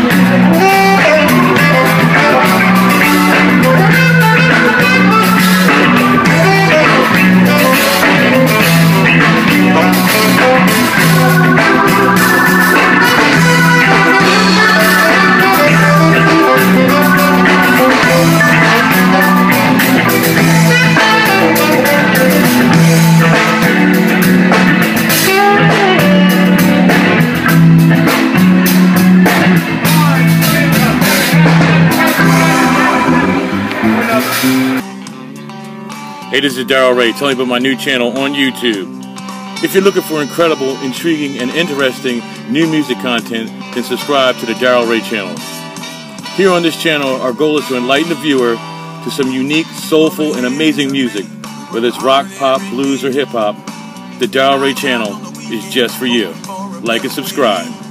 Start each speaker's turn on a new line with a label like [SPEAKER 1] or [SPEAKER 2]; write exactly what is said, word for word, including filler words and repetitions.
[SPEAKER 1] Hey, this is Darryl Ray telling you about my new channel on YouTube. If you're looking for incredible, intriguing, and interesting new music content, then subscribe to the Darryl Ray channel. Here on this channel, our goal is to enlighten the viewer to some unique, soulful, and amazing music. Whether it's rock, pop, blues, or hip-hop, the Darryl Ray channel is just for you. Like and subscribe.